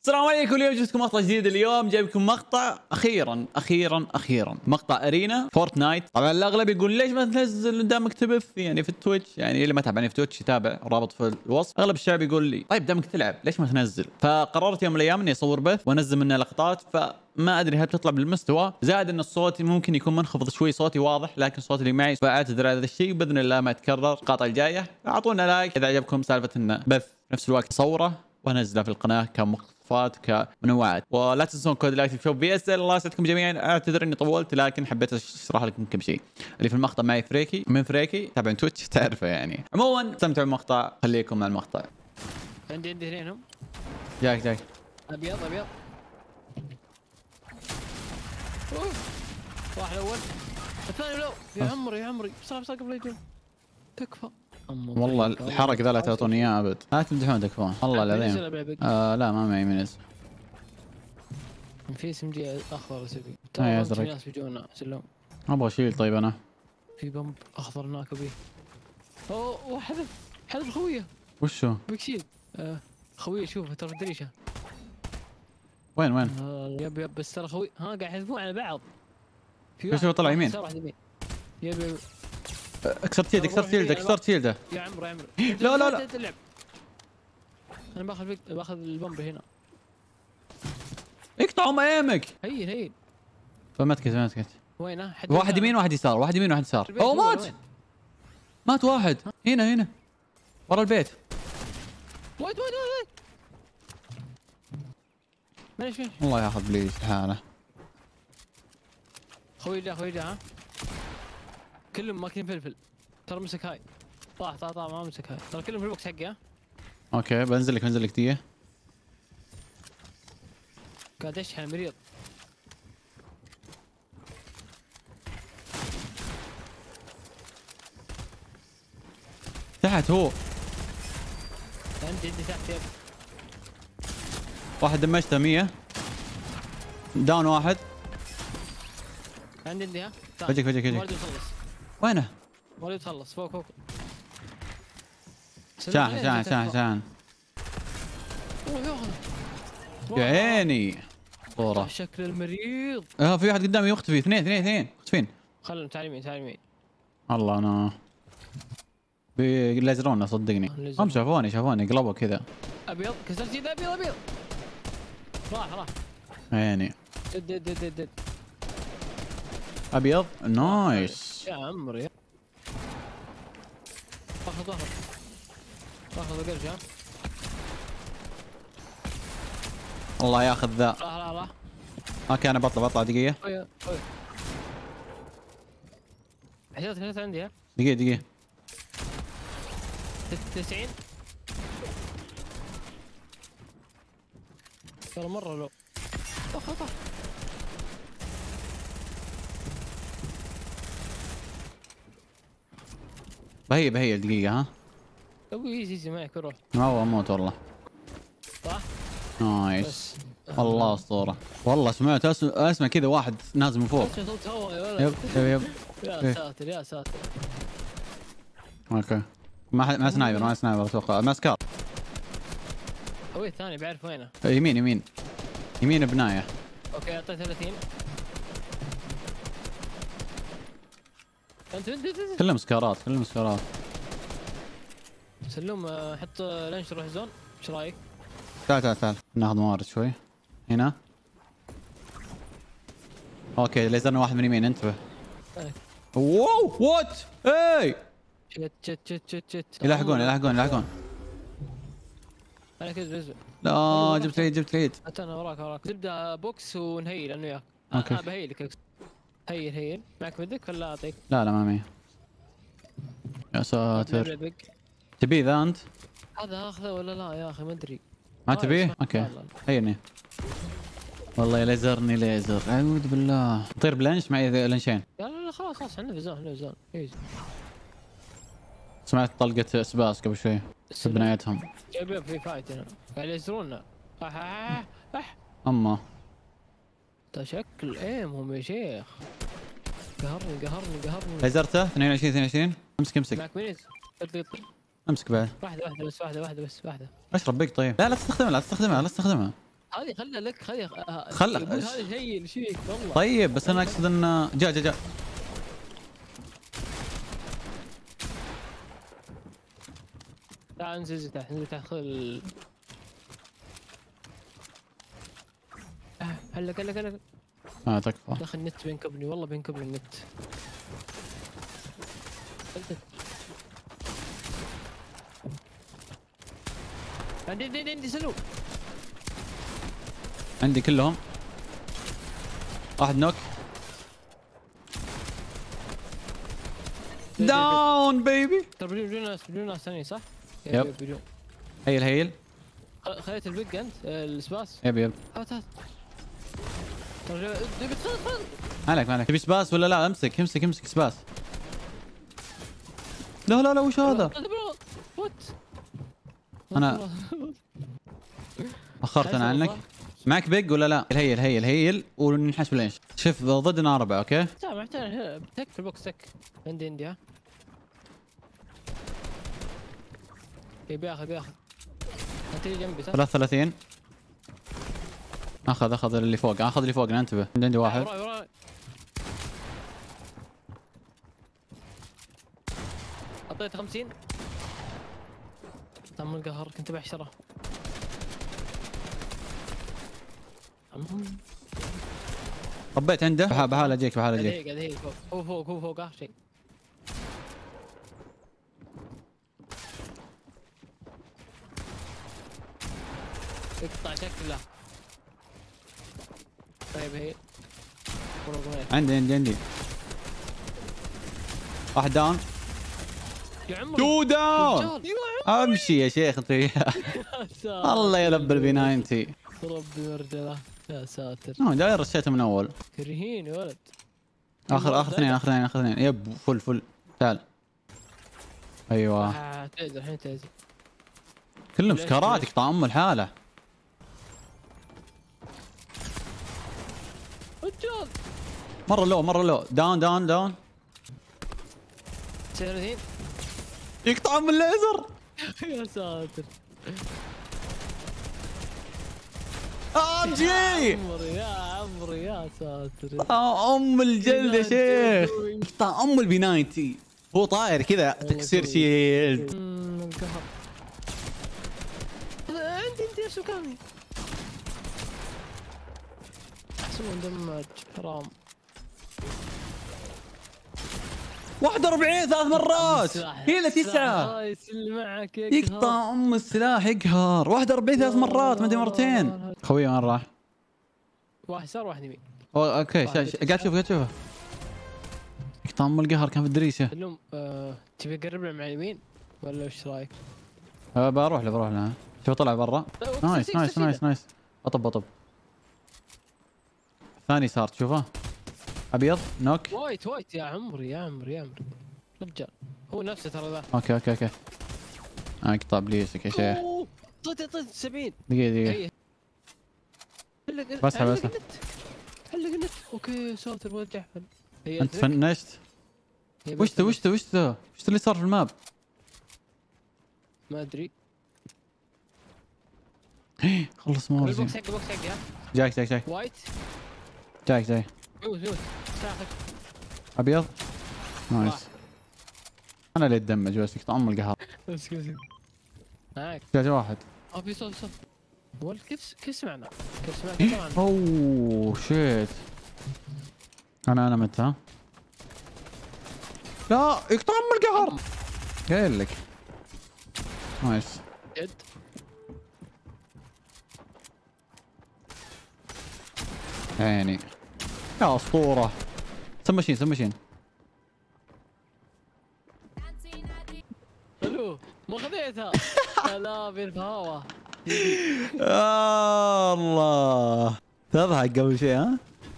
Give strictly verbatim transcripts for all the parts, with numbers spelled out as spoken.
السلام عليكم. اليوم جبتكم مقطع جديد. اليوم جايبكم مقطع اخيرا اخيرا اخيرا مقطع ارينا فورتنايت. طبعا الاغلب يقول ليش ما تنزل قدامك تبث يعني في التويتش، يعني اللي ما تابعني في تويتش يتابع، رابط في الوصف. اغلب الشعب يقول لي طيب دامك تلعب ليش ما تنزل؟ فقررت يوم من الايام اني اصور بث وانزل منه لقطات. فما ادري هل بتطلع بالمستوى، زائد ان الصوت ممكن يكون منخفض شوي، صوتي واضح لكن صوتي اللي معي، فاعتذر على هذا الشيء. باذن الله ما يتكرر القطعه الجايه. اعطونا لايك اذا عجبكم سالفه انه بث في نفس الوقت صوره وانزله في القناه كمقتطفات كمنوعات. ولا تنسون كود لايك في بي اس ال. الله يسعدكم جميعا. اعتذر اني طولت لكن حبيت اشرح لكم كم شيء. اللي في المقطع معي فريكي من فريكي، تابعون تويتش تعرفه يعني. عموما استمتعوا بالمقطع، خليكم مع المقطع. عندي عندي اثنينهم. جاك جاك ابيض ابيض. واحد اول الثاني لو يا عمري يا عمري بسرعه بسرعه قبل يجون. تكفى والله الحرق ذا لا تعطوني اياه ابد. لا تمدحون تكفون والله العظيم. آه لا ما معي منز. في اس ام جي اخضر اسبي. اي في ازرق. ناس بيجونا سلام. ابغى شيل. طيب انا في بمب اخضر هناك ابي. اوه حذف حذف خويه. وشو؟ بكشيل آه خويه شوف ترى الدريشه. وين وين؟ آه يب يب بس ترى خوي ها قاعد يحذفون على بعض. في شو طلع يمين؟ يب يب كسرت يده كسرت يده كسرت يده. يا عمرو يا عمرو لا لا لا تلعب. انا باخذ باخذ البمب هنا. اقطعوا ما ايمك. هين هين فما تكت ما تكت. وينه؟ واحد يمين واحد يسار، واحد يمين واحد يسار. اوه مات مات واحد هنا هنا ورا البيت. ويت ويت ويت ماشي ماشي. الله ياخذ بليز حاله. خوي جا خوي جا ها كلهم ماكلين فلفل. ترى مسك هاي طاح طاح طاح ما مسك هاي. ترى كلهم في البوكس حقي ها. اوكي بنزل لك بنزل لك دقيقة. قاعد اشحن مريض. تحت هو. عندي عندي تحت يب. واحد دمجته مية. داون واحد. عندي عندي ها. فجك فجك فجك. ولد يخلص. وينه؟ ولد يخلص فوق فوق. شاحن شاحن شاحن شاحن. يا عيني صورة. شكل المريض. اه في واحد قدامي يختفي. اثنين اثنين اثنين مختفين. خلهم تعال يمين تعال يمين. الله انا بيلازرونا صدقني. هم شافوني شافوني قلبوا كذا. ابيض كسرت يده ابيض ابيض. راح راح. عيني دد دد دد دد. ابيض نايس. يا عمري اخذ اخذ اخذ القرش ها. الله ياخذ ذا. راح راح راح. اوكي انا بطلع بطلع دقيقة. طيب طيب. حسيت حسيت عندي ها. دقيقة دقيقة. تسعين. ترى مرة لو. طخ طخ. بهي بهي دقيقة ها. ابوي ايزي ايزي معك روح. ما هو اموت والله. صح؟ نايس. الله اسطورة. والله سمعت اسمع, اسمع كذا واحد نازل من فوق. صوت هوا يا ولد. يب يب يب. يا ساتر يا ساتر. اوكي ما ما سنايبر ما سنايبر اتوقع ماسكار. هو الثاني بعرف وينه. يمين يمين يمين بناية. اوكي اعطيه ثلاثين. انت انت انت كلهم سكارات كلهم سكارات. سلوم حط لانش روح زون. ايش رايك؟ تعال تعال تعال ناخذ موارد شوي. هنا اوكي ليزرنا واحد من يمين انتبه. واو وات اي شت شت شت شت شت. يلحقون يلحقون يلحقون. انا كذا بزبط. لا جبت العيد جبت العيد. انا وراك وراك. نبدا بوكس ونهيل انا وياك. اوكي انا بهيل لك. هيل هيل معك بدك ولا اعطيك؟ لا لا ما معي. يا ساتر. تبي ذا انت؟ هذا اخذه ولا لا يا اخي ما ادري. ما تبيه؟ اوكي هيني. والله يليزرني ليزر اعوذ بالله. طير بلانش معي لانشين. لا لا لا خلاص خلاص احنا في زون احنا في زون ايزي. سمعت طلقة اسباس قبل شوي بنايتهم. جايبين في فايت هنا قاعد يزرونا. اح اح اح. اما شكل ايمهم يا شيخ. قهرني قهرني قهرني. ليزرته اثنين وعشرين اثنين وعشرين. امسك امسك. معك مينيز. اطلق اطلق. امسك بعد. واحدة واحدة بس واحدة واحدة بس واحدة. اشرب بيك طيب. لا لا تستخدمها لا تستخدمها لا تستخدمها. هذه خلها لك خلي خلها. يقول هذا شيء ايش فيك والله. طيب بس انا اقصد انه جا جا جا تعال انزل تحت انزل تحت خذ ال... آه، هلك هلك هلك. ما تكفى. دخل النت بينكبني والله بينكبني النت. عندي عندي عندي سلو. عندي كلهم. واحد نوك. داون بيبي. ترى بدون بدون ناس بدون ناس ثانيين صح؟ يب. بدون. هيل هيل. خ- خليت البيج انت آه، السباس. يب يب. هات هات. ترى تبي تخذ خذ. مالك مالك تبي سباس ولا لا؟ امسك امسك امسك سباس. لا لا لا وش هذا؟ وات؟ أنا- اخرت انا عنك. معك بيج ولا لا؟ هيل هيل هيل وننحش بالانش. شوف ضدنا اربعه اوكي؟ لا محتاج تك في البوكس تك. عندي عندي ها. إيه، بياخذ بياخذ. تيجي جنبي صح؟ ثلاثة وثلاثين. اخذ اخذ اللي فوق اخذ اللي فوق انتبه. عندي عندي واحد. وراي وراي. اعطيته خمسين. تم القهر كنت بحشره. طبيت عنده. بحال بحال اجيك بحال قاعد اجيك. هي قاعد هي فوق هو فوق هو فوق اخر شيء. اقطع شكله. طيب هي عندي عندي عندي. واحد داون. يا عمري تو داون. رجال. يا امشي يا شيخ انت. ساتر. الله يلب البي تسعين. ربي مرجله يا ساتر. اه جاي رشيته من اول. كرهين يا ولد. اخر اخر اثنين اخر اثنين اخر اثنين يب فل فل. تعال. ايوه آه، تأذي الحين تأذي. كلهم ليش- سكرات ليش؟ يقطع ام الحاله. رجال. مره لو مره لو داون داون داون. ثلاثين. يقطع ام الليزر. يا ساتر. ام جي. يا عمري يا عمري يا ساتر. آه، ام الجلد يا شيخ. يقطع ام البي تسعين. هو طاير كذا تكسير شيلد. أمم، القهر. عندي عندي ايش مكاني؟ احسن مدمج حرام. واحد وأربعين ثلاث مرات. هي تسعة. هايس اللي معك يا يقطع ام السلاح يقهر. واحد وأربعين ثلاث مرات ما ادري مرتين. خوي وين راح؟ واحد يسار واحد يمين. أو- اوكي شا- شا- قاعد تشوف قاعد تشوفه. يقطع ام القهر كان في الدريشه. اللهم آه، تبي اقرب له مع اليمين ولا ايش رايك؟ أه بروح له بروح له. شوف طلع برا. نايس نايس نايس نايس. اطب اطب. ثاني صار تشوفه. ابيض نوك. وايت وايت يا عمري يا عمري يا عمري. رجال هو نفسه ترى ذا. اوكي اوكي اوكي. آه، اقطع بليسك يا شيخ. أوه، طيت طيت سبعين. دقيقه دقيقه. هي. حلق بس حلق بس. النت. حلق النت. اوكي يا ساتر ولد جحفل. هي انت الترك. فنشت. هي وش بس ذا وش ذا وش ذا وش اللي صار في الماب؟ ما ادري. خلص مورزي. البوكس حقه بوكس حقه ها. جايك جايك جايك وايت. جايك جاي. ميوت ميوت. تاخذ. ابيض. نايس. واحد. انا اللي اتدمج بس يقطع ام القهر. بس كذا. معك. جاي واحد. اه في صوت صوت. ولد كيف كيف سمعنا؟ كيف سمعنا طبعا. اوه شيت. انا انا مت ها. لا يقطع ام القهر. قايل لك. نايس. جد. عيني يا اسطوره. سمشين سمشين. حلو ما خذيتها. لا بالهوا. آه الله تضحك قبل شيء ها.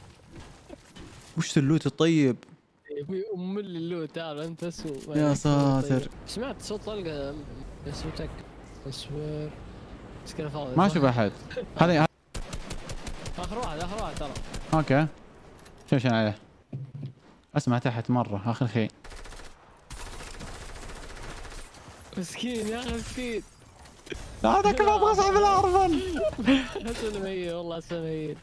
وش اللوت الطيب. ابوي ام اللي تعال انت اسوء. يا ساتر. سمعت صوت طلقه اسمتك اسور. بس كذا فاضي. ما اشوف احد. هذه اخر واحد اخر واحد ترى. اوكي. شوف شنو عليه. اسمع تحت مره اخر شيء. مسكين يا اخي مسكين. هذاك ما ابغى اصعب الهربان. اسلم هي والله اسلم هي